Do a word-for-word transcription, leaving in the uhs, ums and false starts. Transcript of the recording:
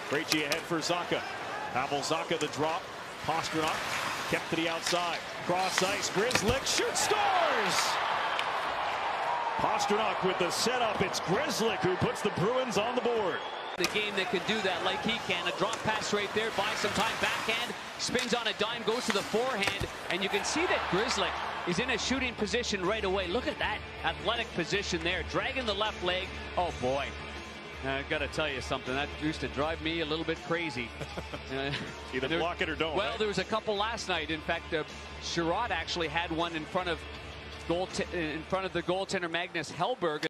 Krejci ahead for Zacha. Pavel Zacha the drop. Pastrnak kept to the outside. Cross ice. Grzelcyk shoots, scores! Pastrnak with the setup. It's Grzelcyk who puts the Bruins on the board. The game that can do that like he can. A drop pass right there, buys some time, backhand, spins on a dime, goes to the forehand, and you can see that Grzelcyk is in a shooting position right away. Look at that athletic position there, dragging the left leg. Oh boy, I gotta tell you something, that used to drive me a little bit crazy. uh, Either there, block it or don't. Well, right? there was a couple last night. In fact, uh, Sherrod actually had one in front of goal in front of the goaltender Magnus Hellberg.